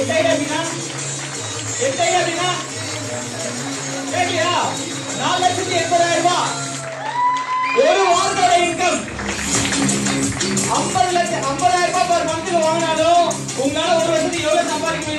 அப்படின்னா கேட்கலையா? 4,80,000 ஒரு வாரத்தோட இன்கம் 50,000 per month வாங்கினாலும் உங்களால ஒரு வருஷத்துக்கு எவ்வளவு சம்பாதிக்க